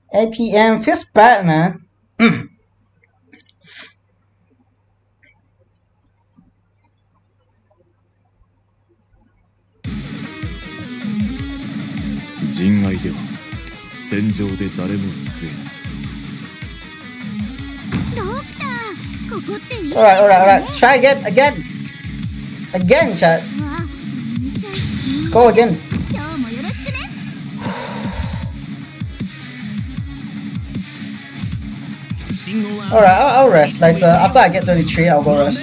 APM feels bad, man. Alright. Try again, chat. Let's go again. Alright, I'll rest. Like after I get 33, I'll go rest.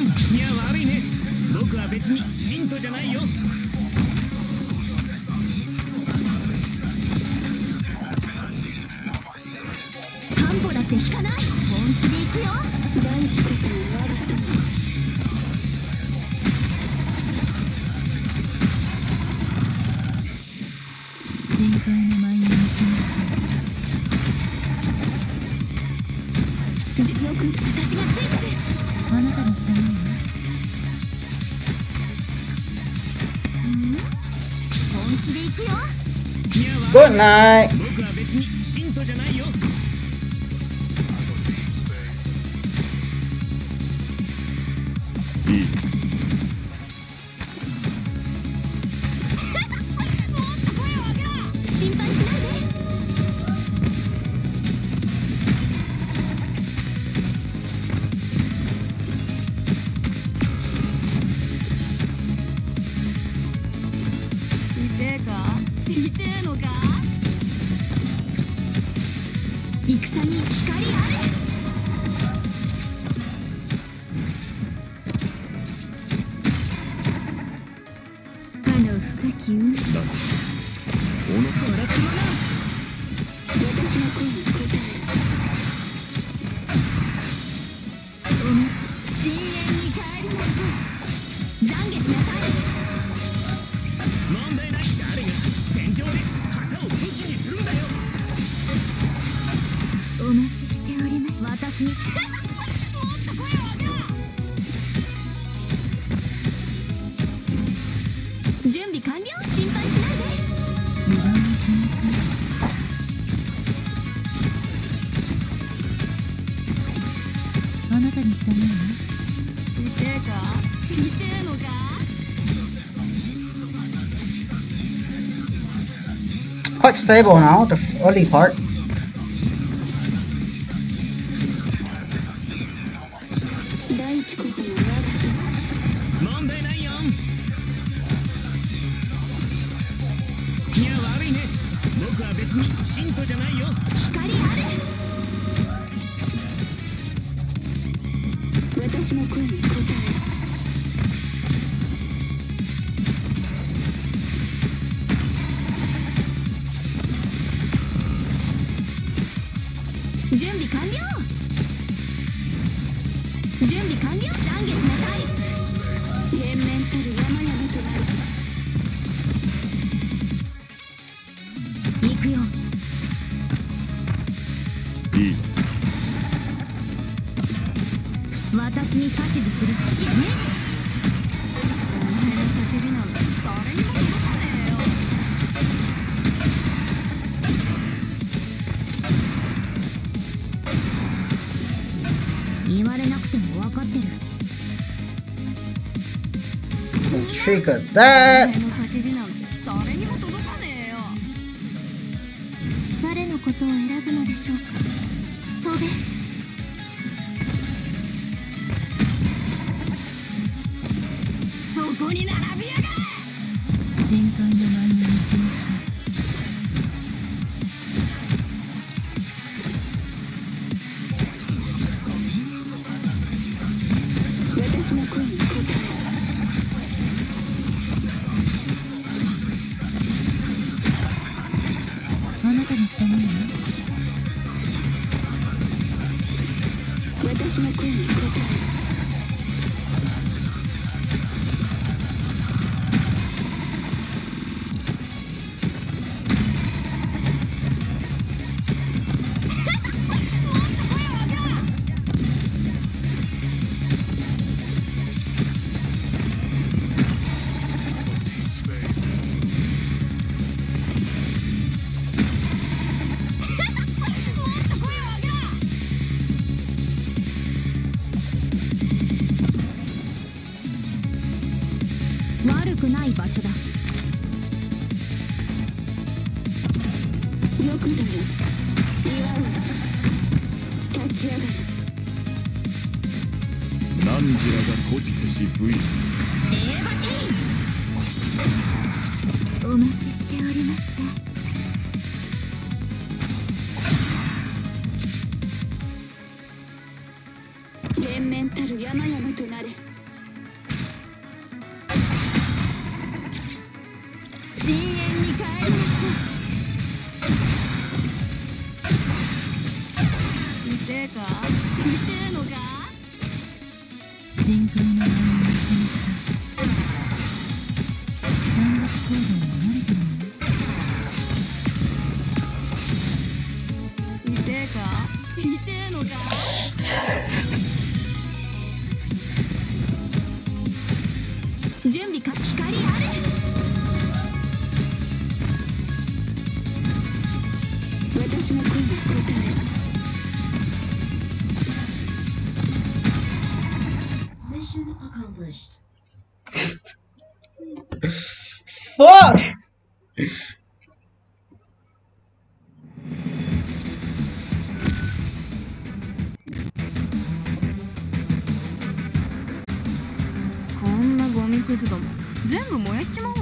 Good night. Quite stable now, the early part. Trigger that. 悪くない場所だ。よくだよ。祝うわ。立ち上がる。 何時らがこちこち V。 お待ちしておりました。連綿たる山々となれ。深淵に帰りました。痛えか？痛えのか？深海の山に来ました。単独行動に慣れてるの？痛えか？痛えのか？準備か、光ある。私の声が答え。Mission accomplished. Fuck! こんなゴミくずども全部燃やしちまおう。